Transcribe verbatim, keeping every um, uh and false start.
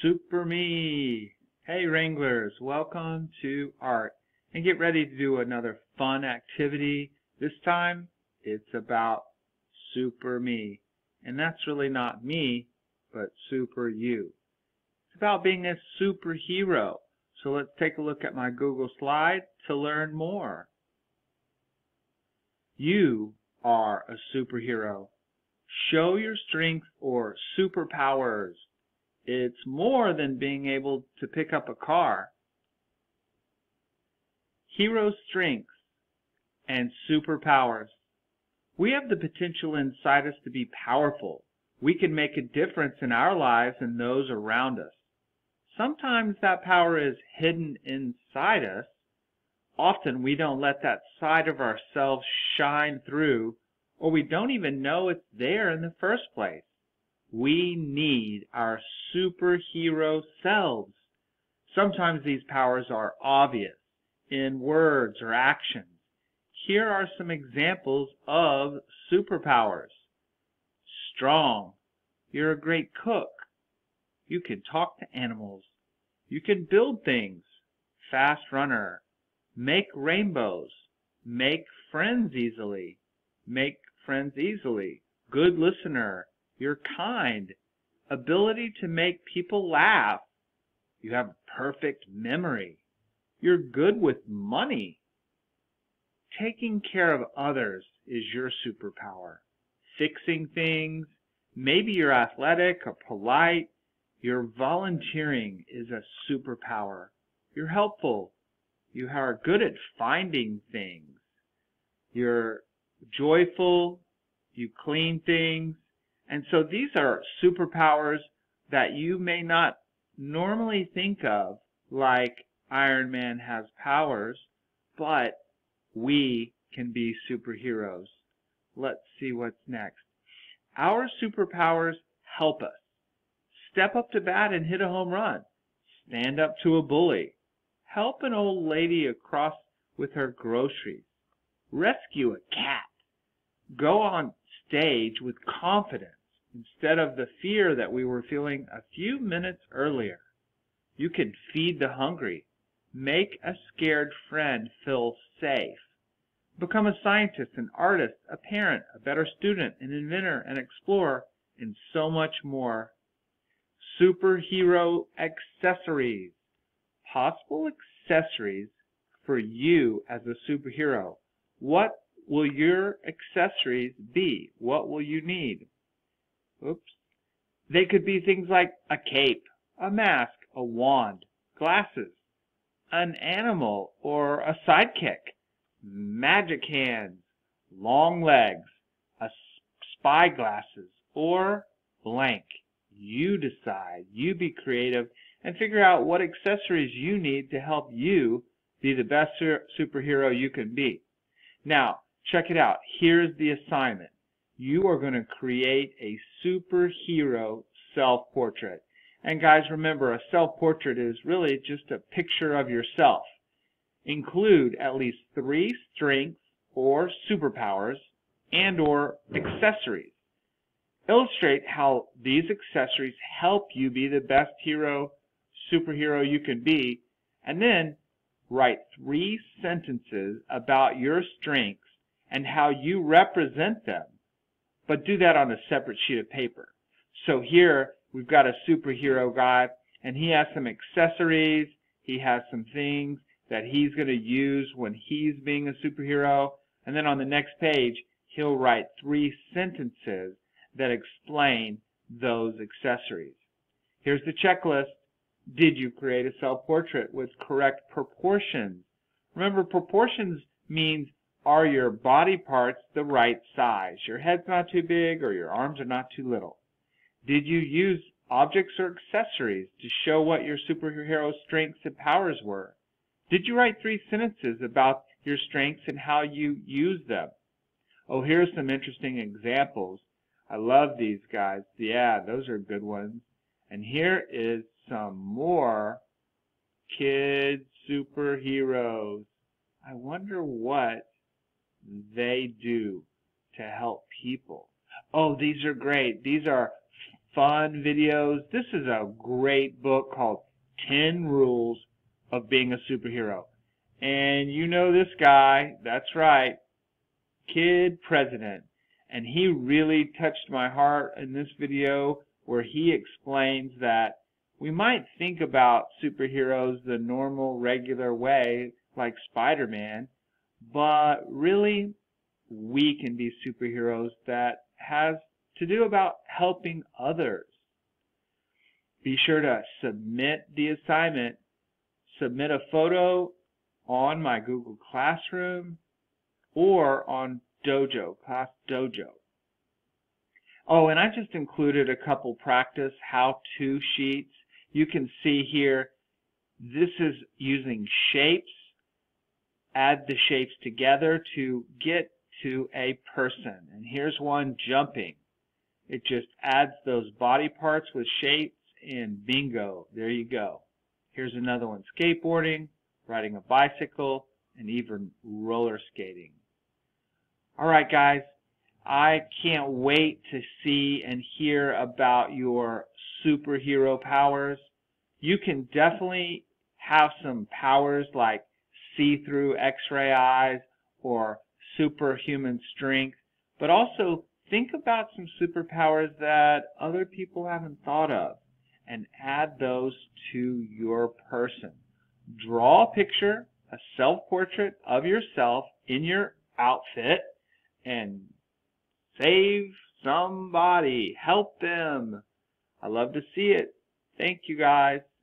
Super Me. Hey Wranglers, welcome to Art. And get ready to do another fun activity. This time it's about Super Me. And that's really not me, but Super You. It's about being a superhero. So let's take a look at my Google slide to learn more. You are a superhero. Show your strengths or superpowers. It's more than being able to pick up a car. Hero strengths and superpowers. We have the potential inside us to be powerful. We can make a difference in our lives and those around us. Sometimes that power is hidden inside us. Often we don't let that side of ourselves shine through, or we don't even know it's there in the first place. We need our superhero selves. Sometimes these powers are obvious in words or actions. Here are some examples of superpowers. Strong. You're a great cook. You can talk to animals. You can build things. Fast runner. Make rainbows. Make friends easily. Make friends easily. Good listener. You're kind. Ability to make people laugh. You have a perfect memory. You're good with money. Taking care of others is your superpower. Fixing things. Maybe you're athletic or polite. Your volunteering is a superpower. You're helpful. You are good at finding things. You're joyful. You clean things. And so these are superpowers that you may not normally think of, like Iron Man has powers, but we can be superheroes. Let's see what's next. Our superpowers help us. Step up to bat and hit a home run. Stand up to a bully. Help an old lady across with her groceries. Rescue a cat. Go on stage with confidence instead of the fear that we were feeling a few minutes earlier. You can feed the hungry. Make a scared friend feel safe. Become a scientist, an artist, a parent, a better student, an inventor, an explorer, and so much more. Superhero accessories. Possible accessories for you as a superhero. What will your accessories be? What will you need? Oops. They could be things like a cape, a mask, a wand, glasses, an animal or a sidekick, magic hands, long legs, a spy glasses, or blank. You decide. You be creative and figure out what accessories you need to help you be the best superhero you can be. Now, check it out. Here's the assignment. You are going to create a superhero self-portrait. And guys, remember, a self-portrait is really just a picture of yourself. Include at least three strengths or superpowers and or accessories. Illustrate how these accessories help you be the best hero, superhero you can be, and then write three sentences about your strengths and how you represent them. But do that on a separate sheet of paper. So here we've got a superhero guy, and he has some accessories. He has some things that he's going to use when he's being a superhero. And then on the next page, he'll write three sentences that explain those accessories. Here's the checklist. Did you create a self-portrait with correct proportions? Remember, proportions means are your body parts the right size? Your head's not too big or your arms are not too little. Did you use objects or accessories to show what your superhero strengths and powers were? Did you write three sentences about your strengths and how you use them? Oh, here's some interesting examples. I love these guys. Yeah, those are good ones. And here is some more kid superheroes. I wonder what they do to help people. Oh, these are great. These are fun videos. This is a great book called ten rules of Being a Superhero. And you know this guy, that's right, Kid President. And he really touched my heart in this video where he explains that we might think about superheroes the normal, regular way, like Spider-Man, but really we can be superheroes that has to do about helping others. Be sure to submit the assignment. Submit a photo on my Google Classroom or on Dojo, Class Dojo. Oh, and I just included a couple practice how-to sheets. You can see here, this is using shapes. Add the shapes together to get to a person. And here's one jumping. It just adds those body parts with shapes and bingo, there you go. Here's another one, skateboarding, riding a bicycle, and even roller skating. All right, guys, I can't wait to see and hear about your superhero powers. You can definitely have some powers like see-through X-ray eyes or superhuman strength, but also think about some superpowers that other people haven't thought of and add those to your person. Draw a picture, a self-portrait of yourself in your outfit, and save somebody. Help them. I love to see it. Thank you, guys.